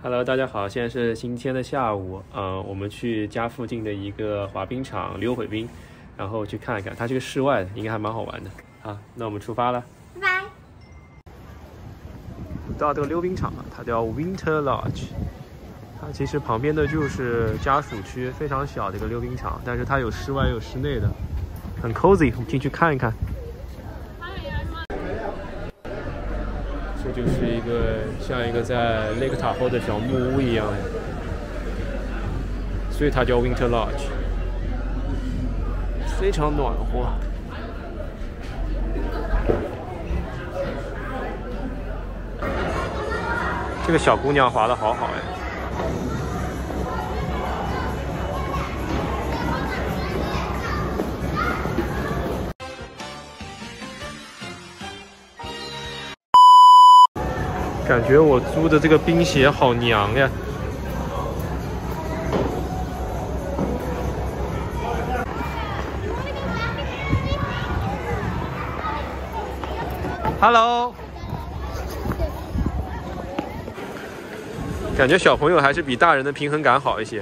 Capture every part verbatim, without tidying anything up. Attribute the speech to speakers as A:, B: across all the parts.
A: Hello， 大家好，现在是星期天的下午，呃，我们去家附近的一个滑冰场溜会冰，然后去看一看，它是个室外的，应该还蛮好玩的。好，那我们出发了，
B: 拜拜。
A: 到这个溜冰场了，它叫 Winter Lodge， 它其实旁边的就是家属区，非常小的一个溜冰场，但是它有室外也有室内的，很 cozy， 我们进去看一看。这就是一个像一个在雷克塔后的小木屋一样，所以它叫 Winter Lodge， 非常暖和。这个小姑娘滑得好好哎。感觉我租的这个冰鞋好娘呀！Hello， 感觉小朋友还是比大人的平衡感好一些。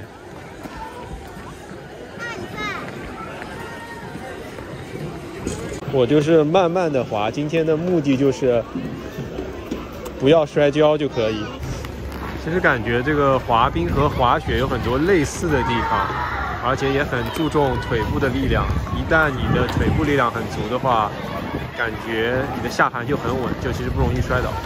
A: 我就是慢慢的滑，今天的目的就是不要摔跤就可以。其实感觉这个滑冰和滑雪有很多类似的地方，而且也很注重腿部的力量。一旦你的腿部力量很足的话，感觉你的下盘就很稳，就其实不容易摔倒。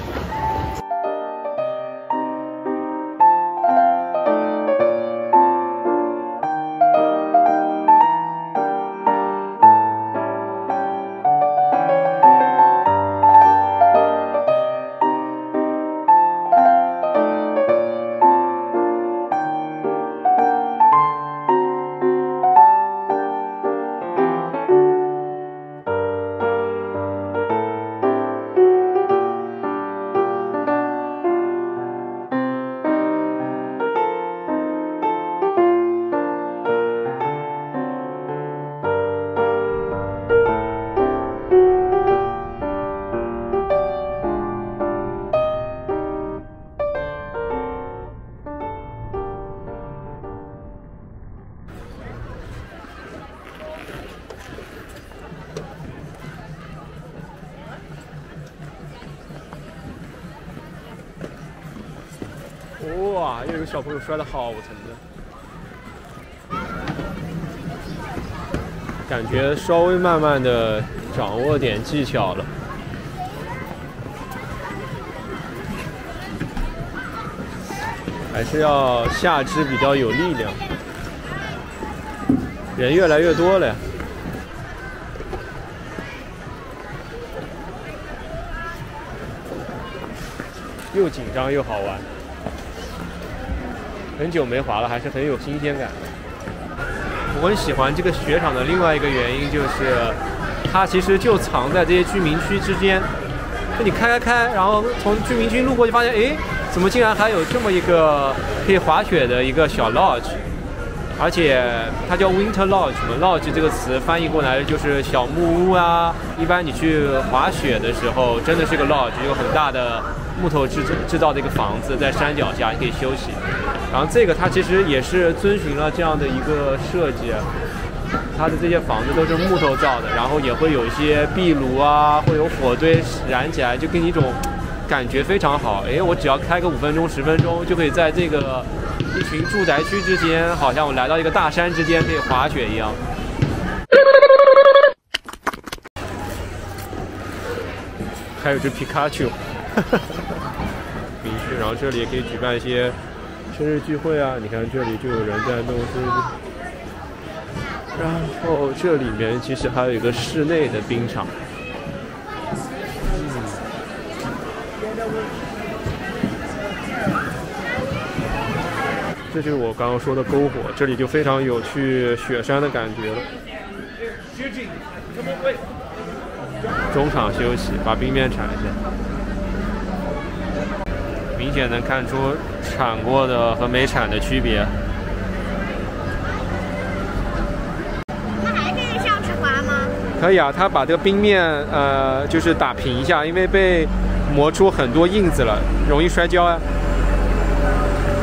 A: 哇，又有个小朋友摔得好疼的，感觉稍微慢慢的掌握点技巧了。还是要下肢比较有力量。人越来越多了呀。又紧张又好玩。很久没滑了，还是很有新鲜感的。我很喜欢这个雪场的另外一个原因就是，它其实就藏在这些居民区之间。就你开开开，然后从居民区路过，就发现，哎，怎么竟然还有这么一个可以滑雪的一个小 lodge？ 而且它叫 Winter Lodge 嘛 ，lodge 这个词翻译过来就是小木屋啊。一般你去滑雪的时候，真的是个 lodge， 有很大的木头制制造的一个房子，在山脚下你可以休息。然后这个它其实也是遵循了这样的一个设计，它的这些房子都是木头造的，然后也会有一些壁炉啊，会有火堆燃起来，就给你一种感觉非常好。哎，我只要开个五分钟、十分钟，就可以在这个一群住宅区之间，好像我来到一个大山之间可以滑雪一样。还有只皮卡丘，民居，然后这里也可以举办一些生日聚会啊！你看这里就有人在弄生日，然后这里面其实还有一个室内的冰场。嗯，这就是我刚刚说的篝火，这里就非常有去雪山的感觉了。中场休息，把冰面铲一下。明显能看出铲过的和没铲的区别。
B: 它还可以上去滑吗？
A: 可以啊，它把这个冰面呃就是打平一下，因为被磨出很多印子了，容易摔跤啊。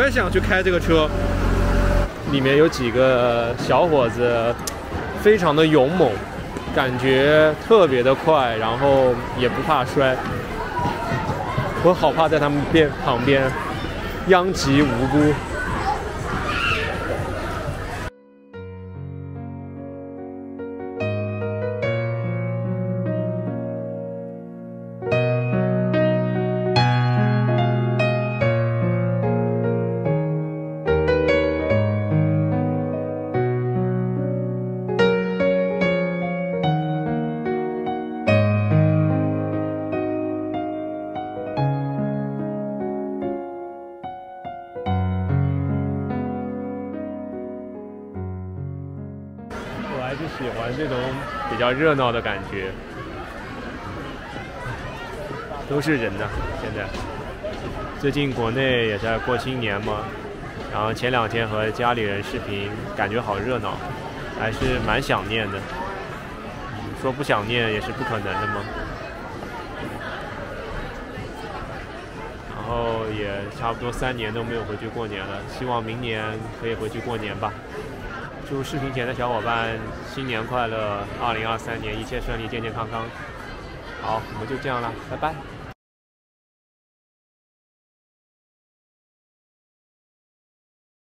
A: 也想去开这个车。里面有几个小伙子，非常的勇猛，感觉特别的快，然后也不怕摔。我好怕在他们边旁边殃及无辜。我还是喜欢这种比较热闹的感觉，都是人呐。现在最近国内也在过新年嘛，然后前两天和家里人视频，感觉好热闹，还是蛮想念的。说不想念也是不可能的嘛。然后也差不多三年都没有回去过年了，希望明年可以回去过年吧。祝视频前的小伙伴新年快乐，二零二三年一切顺利，健健康康。好，我们就这样了，拜拜。